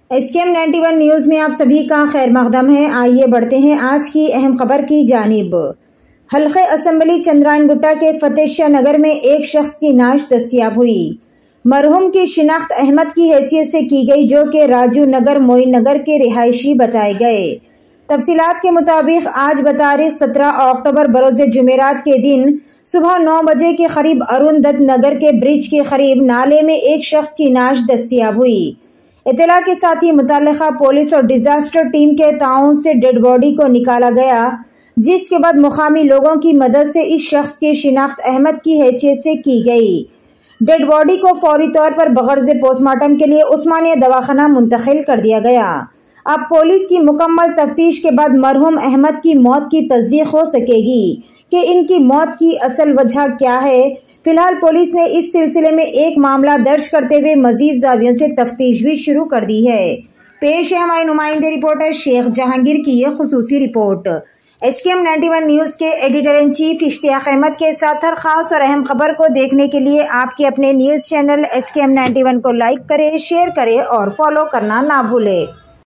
SKM 91 news में आप सभी का खैर मकदम है। आइए बढ़ते हैं आज की अहम खबर की जानिब। हल्के असेंबली चंद्रायन गुट्टा के फतेहशाह नगर में एक शख्स की नाश दस्तयाब हुई। मरहूम की शिनाख्त अहमद की हैसियत से की गई, जो कि राजू नगर मोइन नगर के रिहायशी बताए गए। तफसीलात के मुताबिक आज बतारीख 17 अक्टूबर बरोज़ जुमेरात के दिन सुबह 9 बजे के करीब अरुण दत्त नगर के ब्रिज के करीब नाले में एक शख्स की नाश दस्तयाब हुई। इत्तला के साथ ही मुतल्लिका पुलिस और डिजास्टर टीम के ताउन से डेड बॉडी को निकाला गया, जिसके बाद मुकामी लोगों की मदद से इस शख्स की शिनाख्त अहमद की हैसियत से की गई। डेड बॉडी को फौरी तौर पर बगर्ज़ पोस्टमार्टम के लिए उस्मानिया दवाखाना मुंतकिल कर दिया गया। अब पुलिस की मुकम्मल तफ्तीश के बाद मरहूम अहमद की मौत की तस्दीक हो सकेगी कि इनकी मौत की असल वजह क्या है। फिलहाल पुलिस ने इस सिलसिले में एक मामला दर्ज करते हुए मजीद जावियों से तफ्तीश भी शुरू कर दी है। पेश है हमारे नुमाइंदे रिपोर्टर शेख जहांगीर की यह खुसूसी रिपोर्ट। SKM 91 न्यूज़ के editor in chief Ishtiyaq Ahmed के साथ हर खास और अहम खबर को देखने के लिए आपके अपने न्यूज़ चैनल SKM 91 को लाइक करें, शेयर करें और फॉलो करना ना भूलें।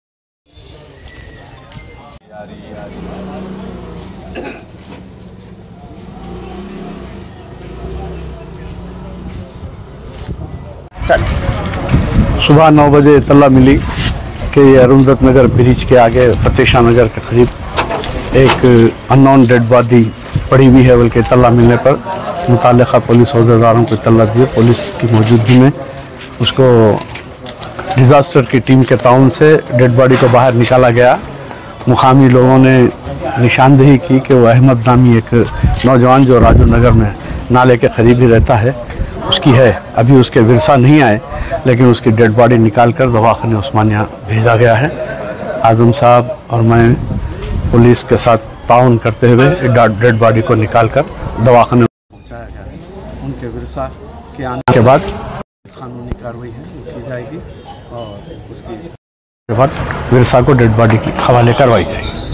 सुबह 9 बजे इत्तला मिली कि अरुण दत्त नगर ब्रिज के आगे फतेहशाह नगर के करीब एक अननोन डेड बॉडी पड़ी हुई है। बल्कि इत्तला मिलने पर मुतल्लिका पुलिस अहदेदारों को इत्तला दिए। पुलिस की मौजूदगी में उसको डिज़ास्टर की टीम के ताउन से डेड बॉडी को बाहर निकाला गया। मुकामी लोगों ने निशानदेही की कि वो अहमद नामी एक नौजवान जो राजू नगर में नाले के करीब ही रहता है उसकी है। अभी उसके विरसा नहीं आए, लेकिन उसकी डेड बॉडी निकाल कर दवाखाने उस्मानिया भेजा गया है। आज़म साहब और मैं पुलिस के साथ ताउन करते हुए डेड बॉडी को निकाल कर दवाखाने पहुँचाया गया है। उनके विरसा के आने के बाद कानूनी कार्रवाई है की जाएगी और उसके बाद विरसा को डेड बॉडी के हवाले करवाई जाएगी।